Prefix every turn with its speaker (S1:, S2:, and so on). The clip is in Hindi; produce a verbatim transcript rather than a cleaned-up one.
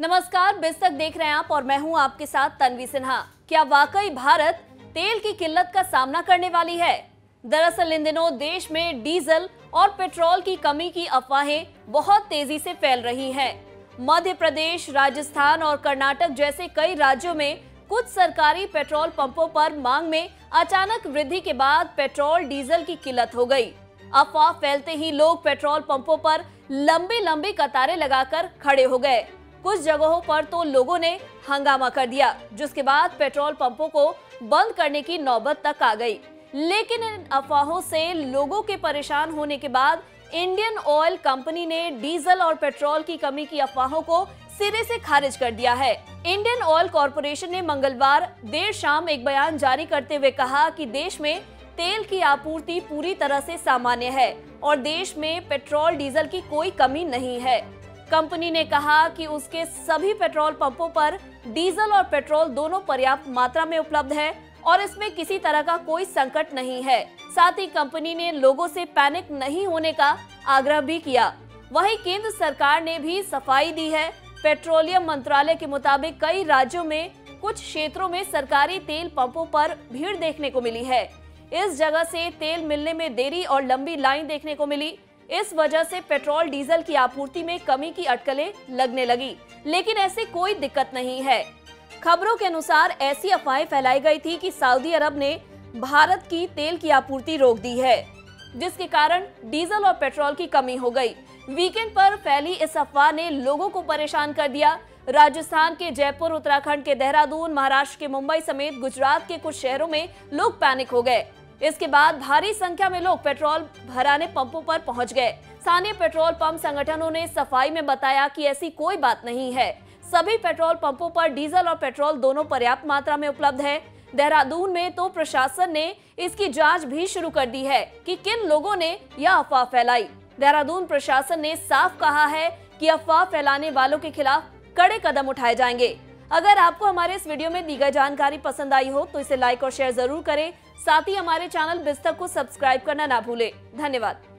S1: नमस्कार, बिस्तक देख रहे हैं आप और मैं हूं आपके साथ तन्वी सिन्हा। क्या वाकई भारत तेल की किल्लत का सामना करने वाली है? दरअसल इन दिनों देश में डीजल और पेट्रोल की कमी की अफवाहें बहुत तेजी से फैल रही हैं। मध्य प्रदेश, राजस्थान और कर्नाटक जैसे कई राज्यों में कुछ सरकारी पेट्रोल पंपों पर मांग में अचानक वृद्धि के बाद पेट्रोल डीजल की किल्लत हो गई। अफवाह फैलते ही लोग पेट्रोल पंपों पर लंबी लंबी कतारें लगाकर खड़े हो गए। कुछ जगहों पर तो लोगों ने हंगामा कर दिया, जिसके बाद पेट्रोल पंपों को बंद करने की नौबत तक आ गई। लेकिन इन अफवाहों से लोगों के परेशान होने के बाद इंडियन ऑयल कंपनी ने डीजल और पेट्रोल की कमी की अफवाहों को सिरे से खारिज कर दिया है। इंडियन ऑयल कॉरपोरेशन ने मंगलवार देर शाम एक बयान जारी करते हुए कहा कि देश में तेल की आपूर्ति पूरी तरह से सामान्य है और देश में पेट्रोल डीजल की कोई कमी नहीं है। कंपनी ने कहा कि उसके सभी पेट्रोल पंपों पर डीजल और पेट्रोल दोनों पर्याप्त मात्रा में उपलब्ध है और इसमें किसी तरह का कोई संकट नहीं है। साथ ही कंपनी ने लोगों से पैनिक नहीं होने का आग्रह भी किया। वहीं केंद्र सरकार ने भी सफाई दी है। पेट्रोलियम मंत्रालय के मुताबिक कई राज्यों में कुछ क्षेत्रों में सरकारी तेल पंपों पर भीड़ देखने को मिली है। इस जगह से तेल मिलने में देरी और लंबी लाइन देखने को मिली। इस वजह से पेट्रोल डीजल की आपूर्ति में कमी की अटकलें लगने लगी, लेकिन ऐसी कोई दिक्कत नहीं है। खबरों के अनुसार ऐसी अफवाहें फैलाई गई थी कि सऊदी अरब ने भारत की तेल की आपूर्ति रोक दी है, जिसके कारण डीजल और पेट्रोल की कमी हो गई। वीकेंड पर फैली इस अफवाह ने लोगों को परेशान कर दिया। राजस्थान के जयपुर, उत्तराखंड के देहरादून, महाराष्ट्र के मुंबई समेत गुजरात के कुछ शहरों में लोग पैनिक हो गए। इसके बाद भारी संख्या में लोग पेट्रोल भराने पंपों पर पहुंच गए। स्थानीय पेट्रोल पंप संगठनों ने सफाई में बताया कि ऐसी कोई बात नहीं है। सभी पेट्रोल पंपों पर डीजल और पेट्रोल दोनों पर्याप्त मात्रा में उपलब्ध है। देहरादून में तो प्रशासन ने इसकी जांच भी शुरू कर दी है कि किन लोगों ने यह अफवाह फैलाई। देहरादून प्रशासन ने साफ कहा है कि अफवाह फैलाने वालों के खिलाफ कड़े कदम उठाए जाएंगे। अगर आपको हमारे इस वीडियो में दी गई जानकारी पसंद आई हो तो इसे लाइक और शेयर जरूर करें। साथ ही हमारे चैनल बिस्तक को सब्सक्राइब करना ना भूलें। धन्यवाद।